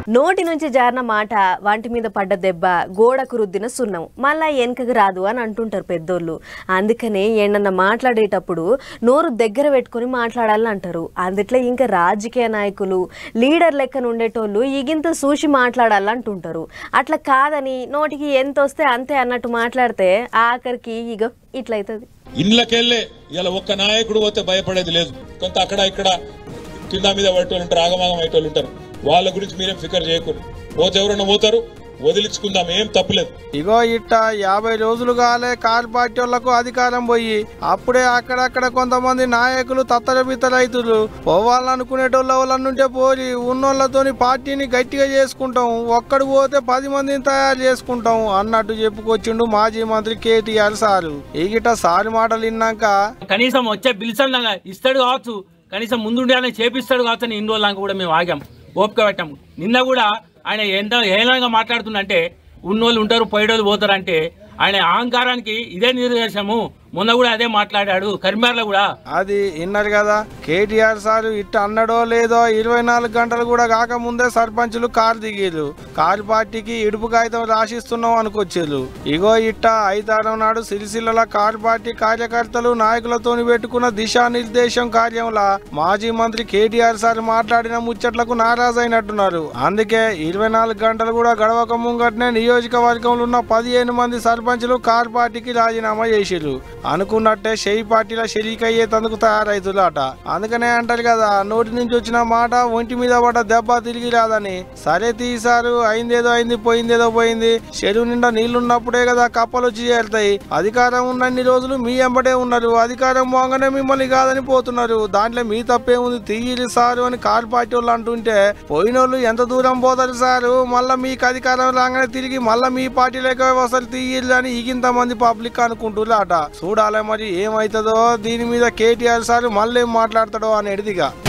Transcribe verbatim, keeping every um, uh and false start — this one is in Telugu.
నోటి నుంచి జారిన మాట వంటి మీద పడ్డ దెబ్బ గోడకు రుద్దిన సున్నం మళ్ళా వెనకకు రాదు అని అంటుంటారు పెద్దోళ్ళు. అందుకనే ఏమన్నా మాట్లాడేటప్పుడు నోరు దగ్గర పెట్టుకుని మాట్లాడాలని అంటారు. అందుట్లో ఇంకా రాజకీయ నాయకులు లీడర్ లెక్కన ఉండేటోళ్ళు ఇగింత చూసి మాట్లాడాలంటుంటారు. అట్లా కాదని నోటికి ఎంత వస్తే అంతే అన్నట్టు మాట్లాడితే ఆఖరికి ఇగో ఇట్లయితది. ఇండ్లకెళ్ళే ఇలా ఒక్క నాయకుడు పోతే భయపడేది లేదు. కొంత అక్కడ ఇక్కడ కింద మీద పట్టేవాళ్ళు ఉంటారు, ఆగమాగం అయ్యేటోళ్ళు ఉంటారు. వాళ్ళ గురించి మీరేం ఫికర్ చేయకూడదు. పోతే ఎవరన్నా పోతారు, వదిలించుకుందాం, ఏం తప్పులేదు. ఇగో ఇట్ట యాభై రోజులు కాలే కారు పార్టీ వాళ్లకు అధికారం పోయి అప్పుడే అక్కడక్కడ కొంతమంది నాయకులు తత్తర బిత్తరైతులు పోవాలనుకునేటోళ్ళ వాళ్ళనుంటే పోయి ఉన్నోళ్లతోని పార్టీని గట్టిగా చేసుకుంటాం, ఒక్కడు పోతే పది మందిని తయారు చేసుకుంటాం అన్నట్టు చెప్పుకొచ్చిండు మాజీ మంత్రి కేటీఆర్ సారు. ఈగిట సారు మాటలు విన్నాక కనీసం వచ్చే బిల్స్ ఇస్తాడు కావచ్చు, కనీసం ముందుండే చేపిస్తాడు కావచ్చు అని ఇన్ని రోజులు కూడా మేము ఆగాం, ఓపిక పెట్టాము. నిన్న కూడా ఆయన ఎంత హేళనగా మాట్లాడుతుందంటే ఉన్నోళ్ళు ఉంటారు పోయేటోళ్ళు పోతారు అంటే ఆయన అహంకారానికి ఇదే నిదర్శనము. మొన్న కూడా అదే మాట్లాడాడు కరీంనగర్లో కూడా. అది విన్నారు కదా కేటీఆర్ సార్ ఇట్ట అన్నడో లేదో ఇరవై నాలుగు గంటలు కూడా కాకముందే సర్పంచులు కారు దిగిరు, కారు పార్టీకి ఇడుపు కాగితం రాసిస్తున్నాం అనుకొచ్చారు. ఇగో ఇట్ట ఐదారం నాడు సిరిసిల్ల కారు పార్టీ కార్యకర్తలు నాయకులతో పెట్టుకున్న దిశానిర్దేశం కార్యంలా మాజీ మంత్రి కేటీఆర్ సార్ మాట్లాడిన ముచ్చట్లకు నారాజైనట్టున్నారు. అందుకే ఇరవై నాలుగు గంటలు కూడా గడవక ముంగట్నే నియోజకవర్గంలో ఉన్న పదిహేను మంది సర్పంచులు కారు పార్టీకి రాజీనామా చేసిరు. అనుకున్నట్టే షెయి పార్టీలో షరీక్ అయ్యే తందుకు తయారైతులాట. అందుకనే అంటారు కదా నోటి నుంచి వచ్చిన మాట ఒంటి మీద పడ్డ దెబ్బ తిరిగి రాదని. సరే తీసారు, అయిందేదో అయింది, పోయిందేదో పోయింది. చెరువు నిండా నీళ్లున్నప్పుడే కదా కప్పలు వచ్చి చేరుతాయి. అధికారం ఉన్నన్ని రోజులు మీ ఎంబడే ఉన్నారు, అధికారం పోగానే మిమ్మల్ని కాదని పోతున్నారు. దాంట్లో మీ తప్పేముంది, తీయరు సారు అని కారు పార్టీ వాళ్ళు అంటుంటే పోయినోళ్ళు ఎంత దూరం పోతారు సారు, మళ్ళా మీకు అధికారం రాగానే తిరిగి మళ్ళా మీ పార్టీలోకి అసలు తీయరు అని ఇగింత మంది పబ్లిక్ అనుకుంటున్నారట. చూడాలి మరి ఏమైతుందో, దీని మీద కేటీఆర్ సార్ మళ్ళీ ఏం మాట్లాడతాడో అనేదిగా.